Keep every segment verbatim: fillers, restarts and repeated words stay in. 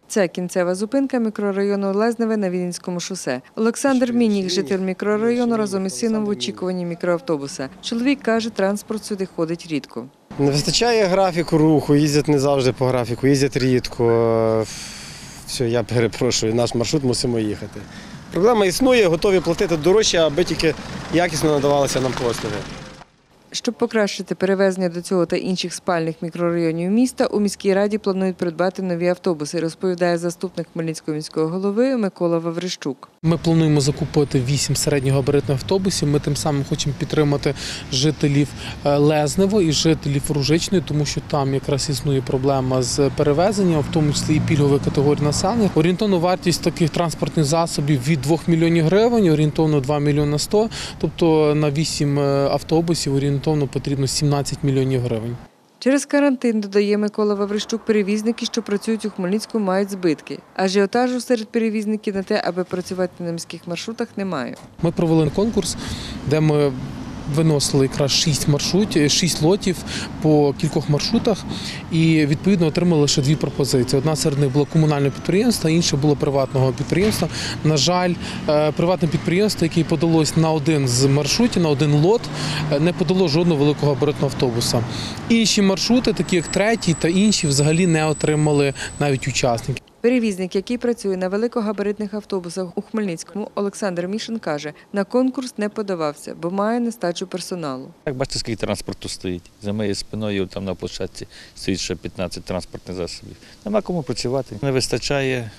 Це кінцева зупинка мікрорайону Лезневе на Вінницькому шосе. Олександр Мінніх, житель мікрорайону, разом із сином в очікуванні мікроавтобуса. Чоловік каже, транспорт сюди ходить рідко. Не вистачає графіку руху, їздять не завжди по графіку, їздять рідко. Все, я перепрошую, наш маршрут мусимо їхати. Проблема існує, готові платити дорожче, аби тільки якісно надавалися нам послуги. Щоб покращити перевезення до цього та інших спальних мікрорайонів міста, у міській раді планують придбати нові автобуси, розповідає заступник Хмельницького міського голови Микола Ваврищук. Ми плануємо закупити вісім середньогабаритних автобусів. Ми тим самим хочемо підтримати жителів Лезнева і жителів Ружичної, тому що там якраз існує проблема з перевезенням, в тому числі і пільгової категорії населення. Орієнтовна вартість таких транспортних засобів від двох мільйонів гривень, орієнтовно два мільйони сто, тобто на вісім автобусів орієнтовно потрібно сімнадцять мільйонів гривень. Через карантин, додає Микола Ваврищук, перевізники, що працюють у Хмельницькому, мають збитки. Ажіотажу серед перевізників на те, аби працювати на міських маршрутах, немає. Ми провели конкурс, де ми виносили якраз шість маршрутів, шість лотів по кількох маршрутах і відповідно отримали лише дві пропозиції. Одна серед них була комунального підприємства, інша була приватного підприємства. На жаль, приватне підприємство, яке подалось на один з маршрутів, на один лот, не подало жодного великого габаритного автобуса. Інші маршрути, такі як третій та інші, взагалі не отримали навіть учасників. Перевізник, який працює на великогабаритних автобусах у Хмельницькому, Олександр Мішин каже, на конкурс не подавався, бо має нестачу персоналу. Як бачите, скільки транспорту стоїть. За моєю спиною там на площадці стоїть ще п'ятнадцять транспортних засобів. Нема кому працювати. Не вистачає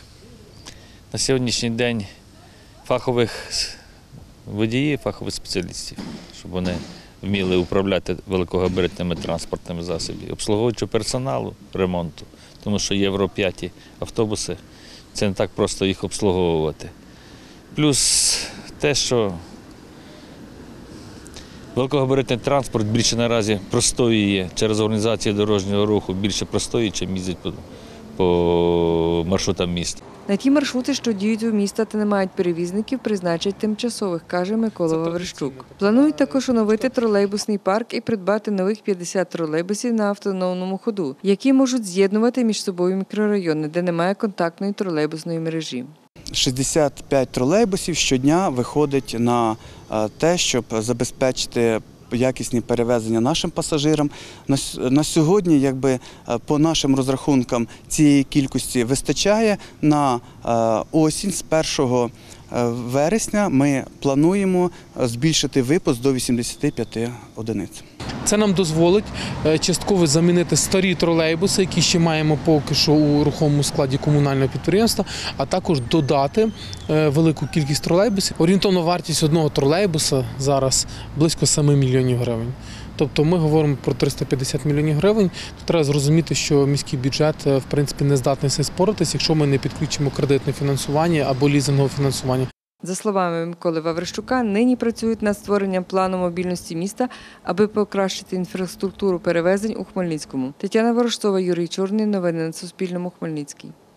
на сьогоднішній день фахових водіїв, фахових спеціалістів, щоб вони вміли управляти великогабаритними транспортними засобами, обслуговуючого персоналу, ремонту. Тому що євро п'ять автобуси, це не так просто їх обслуговувати. Плюс те, що великогабаритний транспорт більше наразі простоює через організацію дорожнього руху, більше простоює, чим їздить по, по маршрутам міста. На ті маршрути, що діють у міста та не мають перевізників, призначать тимчасових, каже Микола Ваврищук. Планують також оновити тролейбусний парк і придбати нових п'ятдесят тролейбусів на автономному ходу, які можуть з'єднувати між собою мікрорайони, де немає контактної тролейбусної мережі. шістдесят п'ять тролейбусів щодня виходить на те, щоб забезпечити якісні перевезення нашим пасажирам. На сьогодні, якби, по нашим розрахункам, цієї кількості вистачає. На осінь з першого вересня ми плануємо збільшити випуск до вісімдесяти п'яти одиниць. Це нам дозволить частково замінити старі тролейбуси, які ще маємо поки що у рухомому складі комунального підприємства, а також додати велику кількість тролейбусів. Орієнтовна вартість одного тролейбуса зараз близько семи мільйонів гривень. Тобто ми говоримо про триста п'ятдесят мільйонів гривень. Тут треба зрозуміти, що міський бюджет в принципі не здатний з споритися, якщо ми не підключимо кредитне фінансування або лізингове фінансування. За словами Миколи Ваврищука, нині працюють над створенням плану мобільності міста, аби покращити інфраструктуру перевезень у Хмельницькому. Тетяна Ворожцова, Юрій Чорний. Новини на Суспільному. Хмельницький.